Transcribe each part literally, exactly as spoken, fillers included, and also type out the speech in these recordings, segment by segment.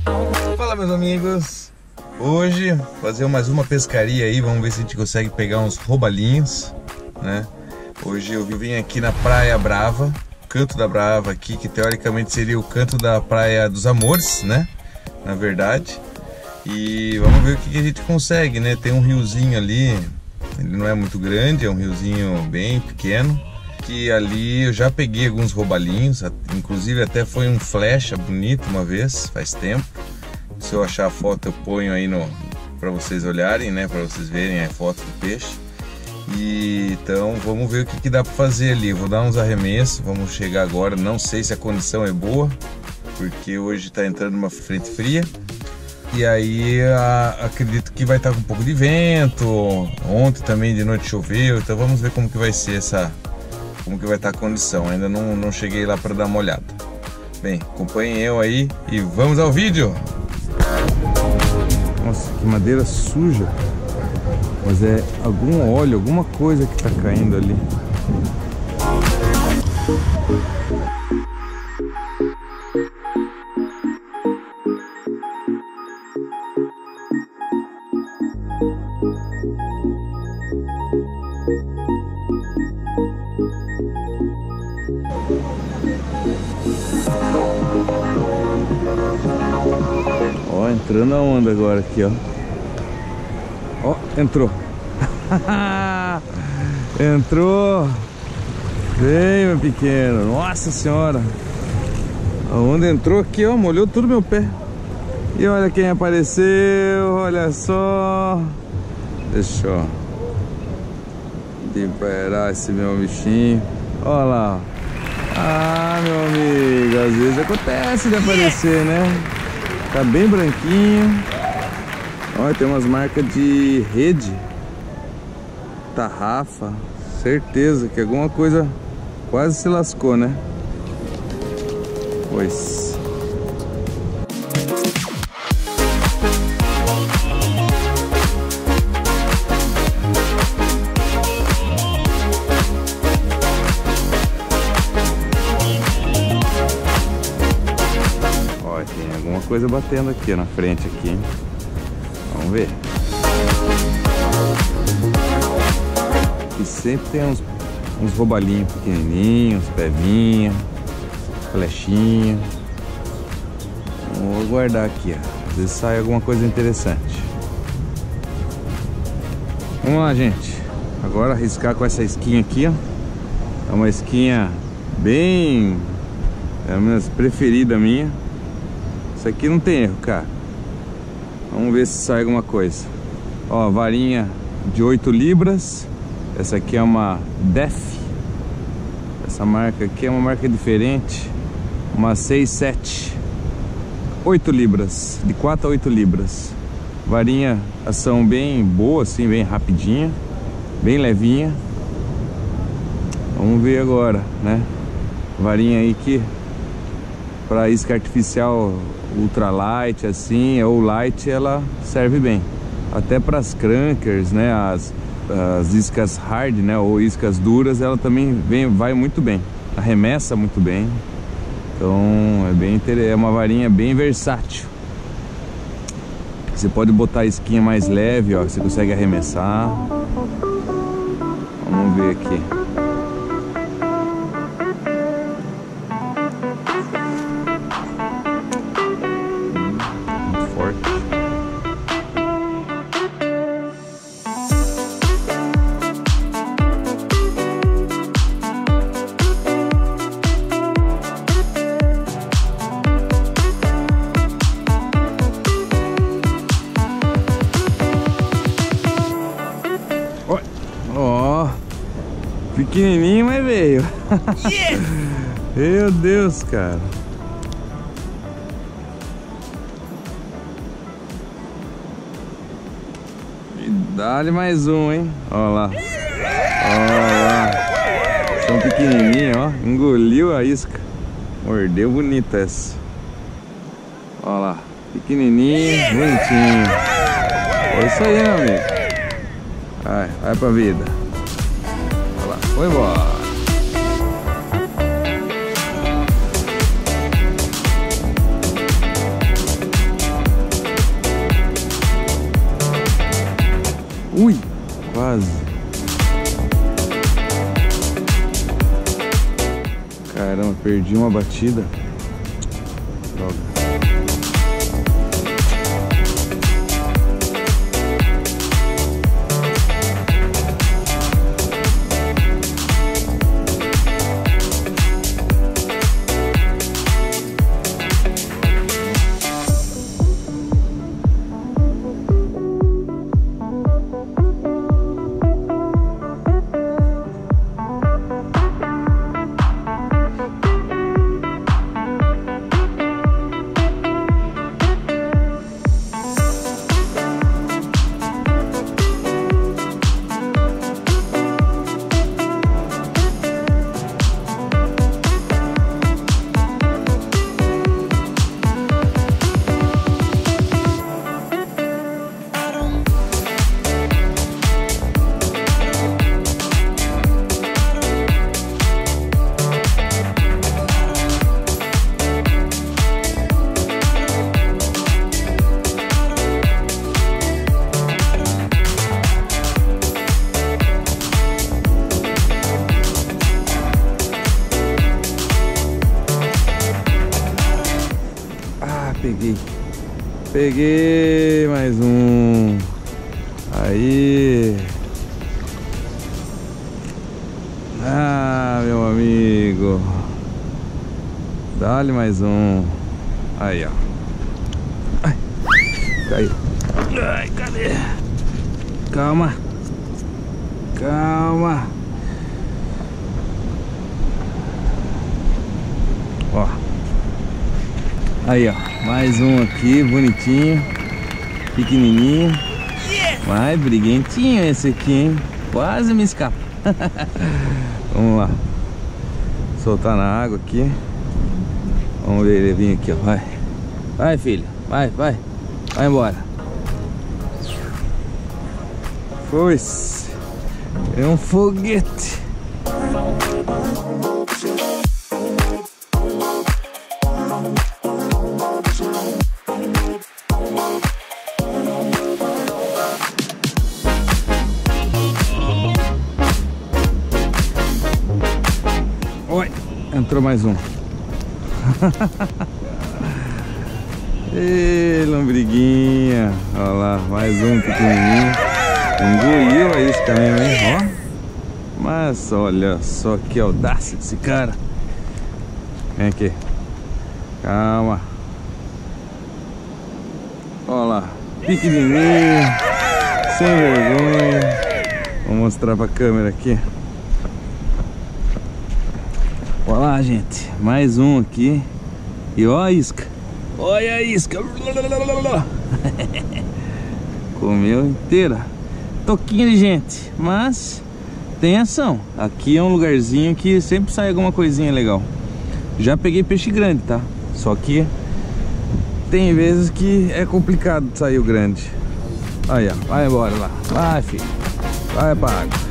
Fala, meus amigos. Hoje fazer mais uma pescaria aí, vamos ver se a gente consegue pegar uns robalinhos, né? Hoje eu vim aqui na Praia Brava, Canto da Brava aqui, que teoricamente seria o canto da Praia dos Amores, né? Na verdade. E vamos ver o que a gente consegue, né? Tem um riozinho ali, ele não é muito grande, é um riozinho bem pequeno. Que ali eu já peguei alguns robalinhos, inclusive até foi um flecha bonito uma vez, faz tempo. Se eu achar a foto eu ponho aí no para vocês olharem, né? Para vocês verem a foto do peixe. E então vamos ver o que, que dá para fazer ali. Vou dar uns arremessos, vamos chegar agora. Não sei se a condição é boa, porque hoje está entrando uma frente fria. E aí a, acredito que vai estar com um pouco de vento. Ontem também de noite choveu, então vamos ver como que vai ser essa, como que vai estar a condição. Ainda não, não cheguei lá para dar uma olhada. Bem, acompanhem eu aí e vamos ao vídeo. Nossa, que madeira suja. Mas é algum óleo, alguma coisa que tá caindo ali. Ó, entrando a onda agora aqui, ó. Ó, entrou. Entrou. Vem, meu pequeno. Nossa senhora. A onda entrou aqui, ó. Molhou tudo meu pé. E olha quem apareceu. Olha só. Deixa eu liberar esse meu bichinho. Olha lá. Ah, meu amigo. Às vezes acontece de aparecer, né? Tá bem branquinho. Olha, tem umas marcas de rede, tarrafa. Certeza que alguma coisa quase se lascou, né? Pois. Olha, tem alguma coisa batendo aqui na frente aqui, hein? Vamos ver. E sempre tem uns, uns robalinhos pequenininhos, pevinha, flechinha. Vou guardar aqui, ó. Às vezes sai alguma coisa interessante. Vamos lá, gente. Agora arriscar com essa esquinha aqui, ó. É uma esquinha bem... é a minha preferida minha. Isso aqui não tem erro, cara. Vamos ver se sai alguma coisa. Ó, varinha de oito libras. Essa aqui é uma Def. Essa marca aqui é uma marca diferente. Uma seis, sete. oito libras. De quatro a oito libras. Varinha, ação bem boa, assim, bem rapidinha. Bem levinha. Vamos ver agora, né? Varinha aí que para isca artificial ultralight assim, ou light, ela serve bem. Até para as crankers, né, as, as iscas hard, né, ou iscas duras, ela também vem, vai muito bem. Arremessa muito bem. Então é bem é uma varinha bem versátil. Você pode botar a isquinha mais leve, ó, você consegue arremessar. Vamos ver aqui. Ó, pequenininho, mas veio. Yeah! Meu Deus, cara. E dá-lhe mais um, hein? Ó lá. Ó lá. São pequenininho, ó. Engoliu a isca. Mordeu bonita essa. Ó lá. Pequenininho, bonitinho. É isso aí, meu amigo. Vai, vai pra vida. Olha lá, foi embora. Ui, quase. Caramba, perdi uma batida. Droga. Peguei, peguei mais um. Aí. Ah, meu amigo. Dá-lhe mais um. Aí, ó. Ai, caiu. Ai, cadê? Calma. Calma. Ó. Aí, ó. Mais um aqui, bonitinho, pequenininho, mas briguentinho esse aqui, hein? Quase me escapa. Vamos lá, soltar na água aqui. Vamos ver ele vir aqui, ó. Vai, vai filho, vai, vai, vai embora. Foi-se, é um foguete. Oi, entrou mais um. Ê, lombriguinha. Olha lá, mais um pequenininho. Engoliu a isca mesmo, hein? Ó. Mas olha só que audácia desse cara. Vem aqui. Calma. Olha lá, pequenininho, sem vergonha. Vou mostrar pra câmera aqui. Olha lá, gente, mais um aqui. E ó a isca. Olha a isca. Comeu inteira. Toquinha de gente, mas tem ação. Aqui é um lugarzinho que sempre sai alguma coisinha legal. Já peguei peixe grande, tá? Só que tem vezes que é complicado sair o grande. Aí, ó, vai embora lá. Vai, filho. Vai pra água.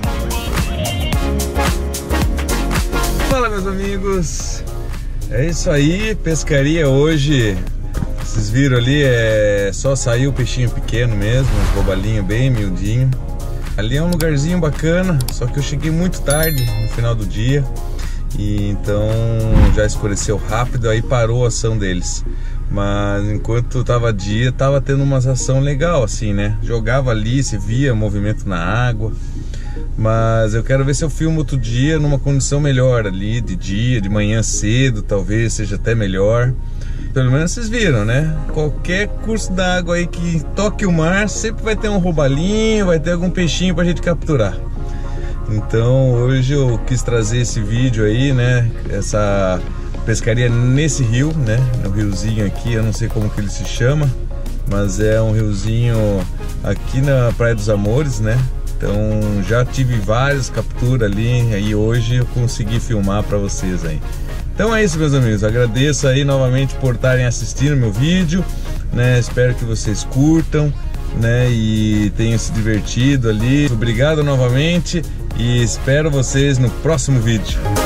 Fala, meus amigos. É isso aí, pescaria hoje. Vocês viram ali, é só saiu o peixinho pequeno mesmo, um robalinho bem miudinho. Ali é um lugarzinho bacana, só que eu cheguei muito tarde no final do dia. E então já escureceu rápido, aí parou a ação deles. Mas enquanto tava dia, tava tendo uma ação legal assim, né? Jogava ali, se via movimento na água. Mas eu quero ver se eu filmo outro dia numa condição melhor ali, de dia, de manhã cedo, talvez seja até melhor. Pelo menos vocês viram, né? Qualquer curso d'água aí que toque o mar, sempre vai ter um robalinho, vai ter algum peixinho pra gente capturar. Então hoje eu quis trazer esse vídeo aí, né? Essa pescaria nesse rio, né? No riozinho aqui, eu não sei como que ele se chama, mas é um riozinho aqui na Praia dos Amores, né? Então já tive várias capturas ali, aí hoje eu consegui filmar para vocês aí. Então é isso, meus amigos, agradeço aí novamente por estarem assistindo meu vídeo, né? Espero que vocês curtam, né? E tenham se divertido ali. Obrigado novamente e espero vocês no próximo vídeo.